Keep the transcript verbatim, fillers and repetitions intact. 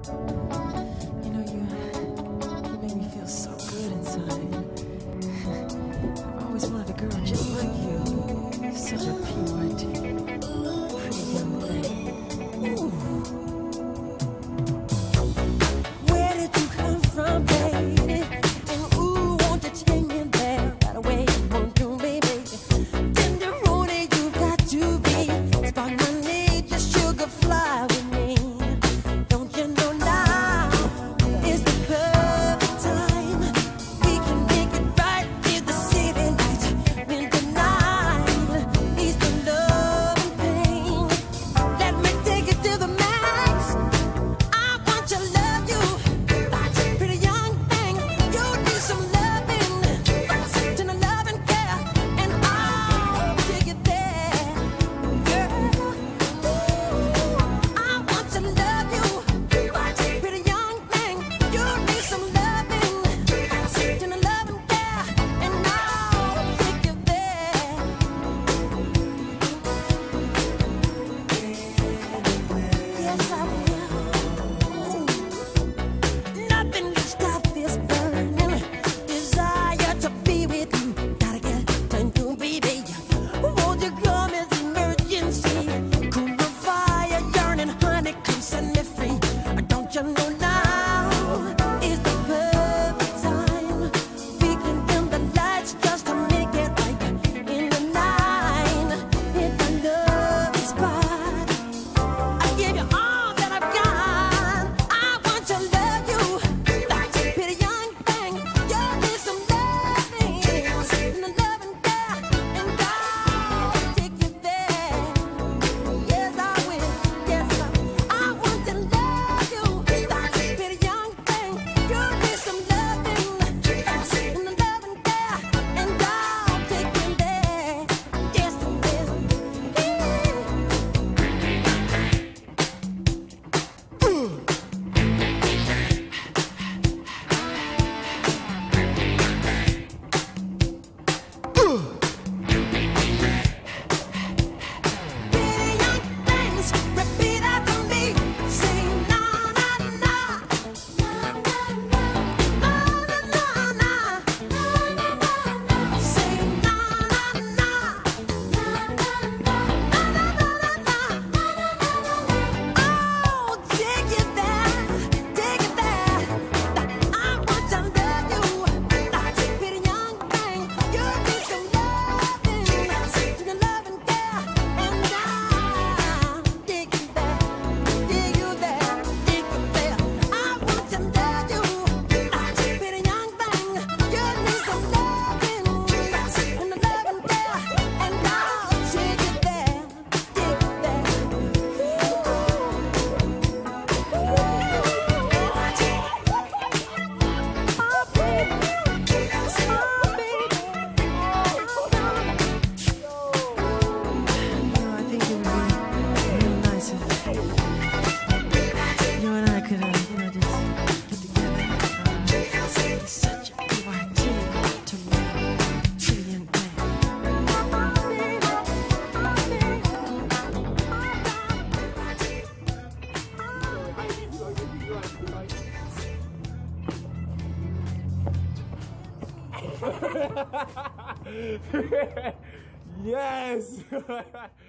You know, you, you make me feel so good inside. I've always wanted a girl just like you. You're such a P Y T, pretty young thing. Ooh. Where did you come from, baby? And ooh, won't you take me there right away? Won't you, baby? Tenderoni, you've got to be. Spark my need, just sugar fly with me. Don't you know now is the perfect time? We can make it right in the city lights. When the night is the love and pain. Let me take it to the max. I want to love you, pretty young thing. You need some loving, to the love and care, and I'll take it there, girl. I want to love you, pretty young thing. You need some loving, to the love and care, and I'll take you there. Yes, I will. Nothing can stop this burning desire to be with you. Gotta get to you, baby. Won't you come as emergency? Cool the fire, yearning, honey, come set me free. Don't you know now is the perfect time? We can dim the lights just to make it right in the night. Hit the love spot. I give you all that I've got. I want to love you, pretty young thing. You need some loving, and the love and care, and I'll take you there. Yes, I will. Yes, I will. I want to love you, pretty young thing. You need some loving, and the love and care, and I'll take you there. Yes, I will. Pretty young things, repeat after me. Say na na na, na na na, na na na, na na na. Say na na na, na na na, na na na, na na na. Oh, take it there, take it there. I want to love you, pretty young thing. You need some loving, to the love and care, and I'll take you there, take you there, take you there. I want to love you, pretty young thing. You need some loving, and the love and care, and I'll take you there, take you there. Oh, baby, oh, baby. You know, I think it would be real nice if you and I could, uh, you know, just get together. Uh, it's such a P Y T to me, pretty young thing. Yes!